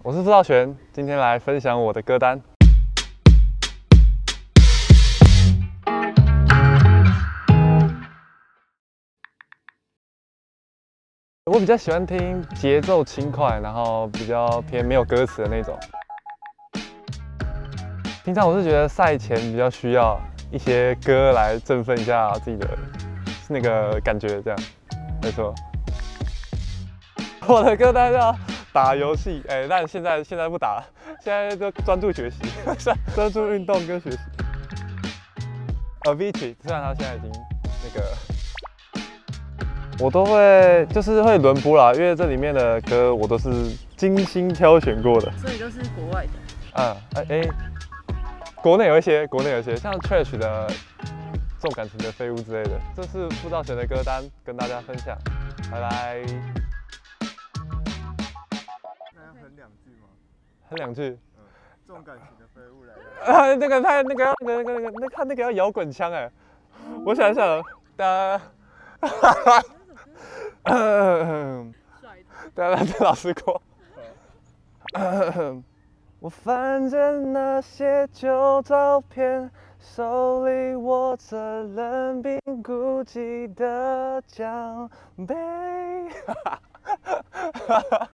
我是傅道玄，今天来分享我的歌单。我比较喜欢听节奏轻快，然后比较偏没有歌词的那种。平常我是觉得赛前比较需要一些歌来振奋一下自己的那个感觉，这样，没错。我的歌单叫打游戏，但现在不打了，现在就专注学习，专注运动跟学习。Avicii 虽然他现在已经那个。我都会就是会轮播啦，因为这里面的歌我都是精心挑选过的， 所以都是国外的。 国内有一些，像 Trash 的重感情的废物之类的。这是傅道玄的歌单，跟大家分享，拜拜。 那要哼两句吗？ 哼两句。 重感情的废物来了。 他那个要摇滚腔哎，我想想，对，老师过。我翻着那些旧照片，手里握着冷冰孤寂的奖杯。